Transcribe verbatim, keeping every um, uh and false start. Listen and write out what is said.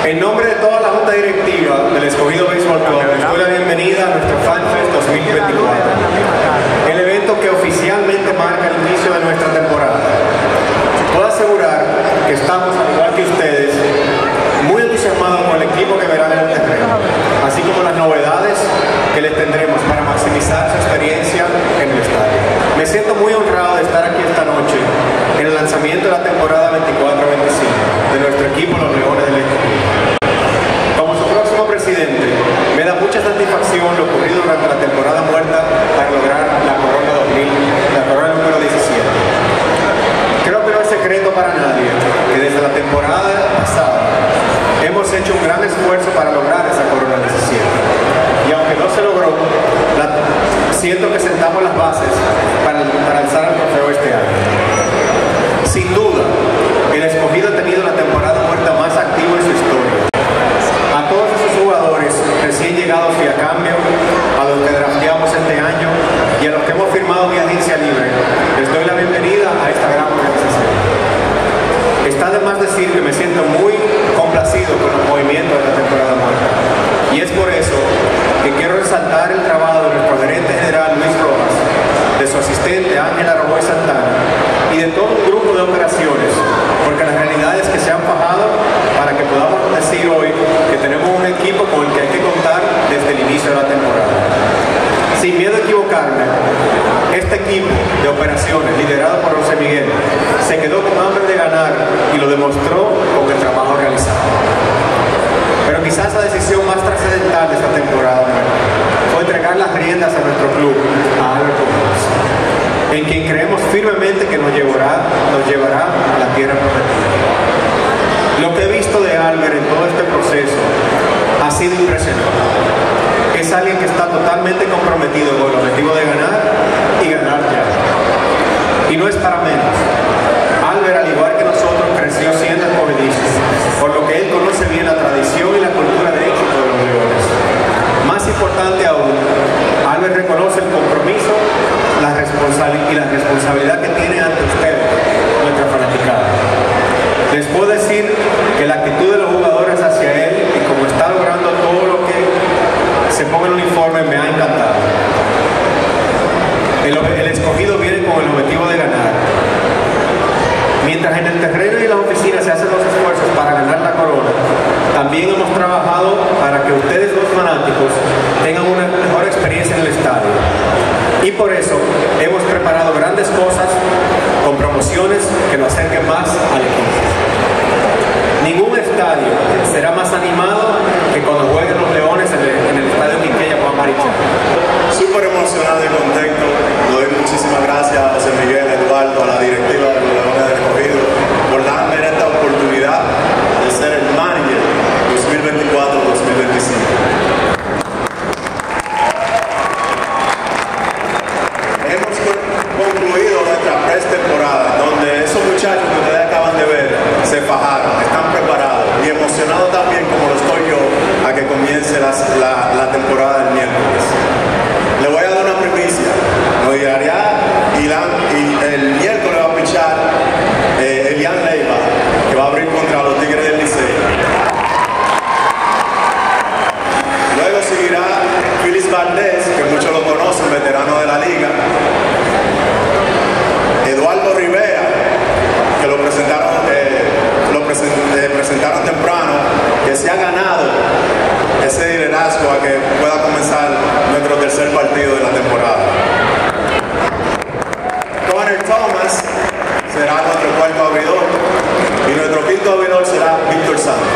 En nombre de toda la Junta Directiva del Escogido Baseball Club, les doy la bienvenida a nuestro FanFest dos mil veinticuatro, el evento que oficialmente marca el inicio de nuestra temporada. Puedo asegurar que estamos, al igual que ustedes, muy entusiasmados con el equipo que verán en el terreno, así como las novedades que les tendremos para maximizar su experiencia en el estadio. Me siento muy honrado de estar aquí esta noche en el lanzamiento de la temporada veinticuatro veinticinco de nuestro equipo, los Leones del Escogido. Como su próximo presidente, me da mucha satisfacción lo ocurrido durante la temporada muerta para lograr la corona dos mil, la corona número diecisiete. Creo que no es secreto para nadie que desde la temporada pasada hemos hecho un gran esfuerzo para lograr esa corona diecisiete. Y aunque no se logró, la, siento que sentamos las bases para, para alzar el trofeo este año. Sin duda, el Escogido ha tenido la temporada muerta más activa en su historia. A todos esos jugadores recién llegados y a cambio, a los que drafteamos este año y a los que hemos firmado mi agencia libre, les doy la bienvenida a esta gran organización. Está de más decir que me siento muy complacido con los movimientos de la temporada muerta. Y es por eso que quiero resaltar el trabajo de nuestro gerente general Luis Rojas, de su asistente Ángela Roboy Santana y de todo un grupo de operaciones, porque la realidad es que se han fajado para que podamos decir hoy que tenemos un equipo con el que hay que contar desde el inicio de la temporada. Sin miedo a equivocarme, este equipo de operaciones liderado por José Miguel se quedó con hambre de ganar y lo demostró con el trabajo realizado. Pero quizás la decisión más trascendental de esta temporada fue entregar las riendas a nuestro club, a Albert Pujols, en quien creemos firmemente que nos llevará, nos llevará a la tierra prometida. Lo que he visto de Albert en todo este proceso ha sido impresionante. Es alguien que está totalmente comprometido con el objetivo de ganar y ganar ya. Y no es para menos. Albert, al igual que nosotros, creció siendo escogidizo, por lo que él conoce bien la tradición y la cultura de éxito de los Leones. Más importante aún, Albert reconoce el compromiso la responsabilidad y la responsabilidad que tiene ante ustedes, nuestra fanaticada. Les puedo decir que la actitud de los jugadores hacia él y como está logrando todo lo que se ponga el uniforme me ha encantado. El, el Escogido viene con el objetivo de ganar. Mientras en el terreno y en las oficinas se hacen los esfuerzos para ganar la corona, también hemos trabajado para que ustedes, los fanáticos, tengan una mejor experiencia en el estadio. Y por eso hemos preparado grandes cosas con promociones que lo acerquen más al equipo. Ningún estadio será más animado que cuando jueguen los Leones en el, en el estadio Quinqueya Juan Marichal. Súper emocionado y contento. Le doy muchísimas gracias a José Miguel, Eduardo, a la directiva de los Leones del Escogido por darme esta oportunidad de ser el manager dos mil veinticuatro dos mil veinticinco. Hemos concluido nuestra pretemporada, donde esos muchachos que ustedes acaban de ver se fajaron, están preparados y emocionados también, como lo estoy yo, a que comience las, la, la temporada del miércoles. Le voy a dar una primicia. Nos llegaría Ilan, y el miércoles va a pichar eh, Elian Leiva, que va a abrir contra los Tigres del Licey. Luego seguirá Félix Valdés, que muchos lo conocen, veterano de la liga. Eduardo Rivera, que lo presentaron, eh, lo present, eh, presentaron temprano, que se ha ganado ese liderazgo a que pueda comenzar nuestro tercer partido de la temporada. Connor Thomas será nuestro cuarto abridor y nuestro quinto abridor será Víctor Santos.